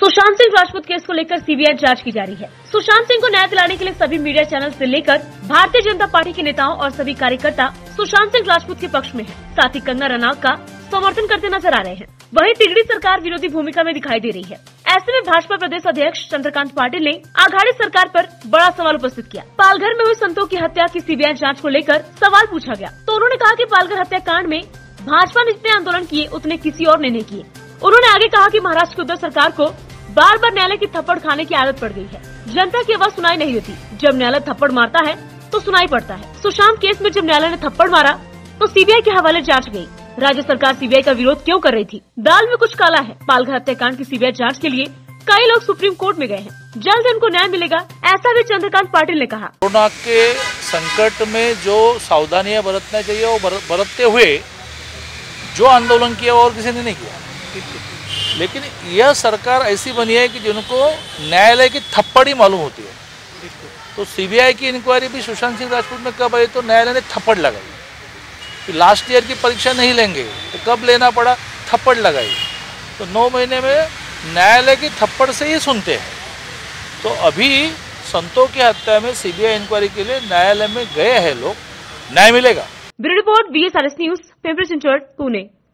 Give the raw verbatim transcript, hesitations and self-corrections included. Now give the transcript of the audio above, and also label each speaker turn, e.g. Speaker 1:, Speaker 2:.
Speaker 1: Sushant Singh Rajput case को लेकर CBI जांच की जा रही है। सुशांत सिंह को न्याय दिलाने के लिए सभी मीडिया चैनल से लेकर भारतीय जनता पार्टी के नेताओं और सभी कार्यकर्ता सुशांत सिंह राजपूत के पक्ष में हैं। साथ ही कंगना रनौत का समर्थन करते नजर आ रहे हैं। वहीं तिगड़ी सरकार विरोधी भूमिका में दिखाई दे रही है। ऐसे में भाजपा प्रदेश अध्यक्ष चंद्रकांत पाटिल ने आघाड़ी सरकार पर बड़ा सवाल उपस्थित किया। पालघर में हुई संतों की हत्या की सीबीआई जांच को लेकर सवाल पूछा गया तो उन्होंने कहा कि पालघर हत्याकांड में भाजपा ने जितने आंदोलन किए उतने किसी और ने नहीं किए। उन्होंने आगे कहा कि महाराष्ट्र की उद्धव सरकार को बार बार न्यायालय की थप्पड़ खाने की आदत पड़ गई है। जनता की आवाज सुनाई नहीं देती। जब न्यायालय थप्पड़ मारता है तो सुनाई पड़ता है। सुशांत केस में जब न्यायालय ने थप्पड़ मारा तो सीबीआई के हवाले जांच गई। राज्य सरकार सीबीआई का विरोध क्यों कर रही थी? दाल में कुछ काला है। पालघर हत्याकांड की सीबीआई जांच के लिए कई लोग सुप्रीम कोर्ट में गए हैं। जल्द उनको न्याय मिलेगा, ऐसा भी चंद्रकांत पाटिल ने कहा।
Speaker 2: कोरोना के संकट में जो सावधानियां बरतना चाहिए वो बरतते हुए जो आंदोलन किया वो और किसी ने नहीं किया। लेकिन यह सरकार ऐसी बनी है कि जिनको न्यायालय की थप्पड़ ही मालूम होती है। तो सीबीआई की इंक्वायरी भी सुशांत सिंह राजपूत में कब आई तो न्यायालय ने थप्पड़ लगाई। फिर लास्ट ईयर की परीक्षा नहीं लेंगे तो कब लेना पड़ा, थप्पड़ लगाई। तो नौ महीने में न्यायालय की थप्पड़ से ही सुनते हैं। तो अभी संतों की हत्या में सीबीआई इंक्वायरी के लिए न्यायालय में गए हैं लोग, न्याय मिलेगा।
Speaker 1: Bureau report, BSRS news, Pimpri Chinchwad, Pune.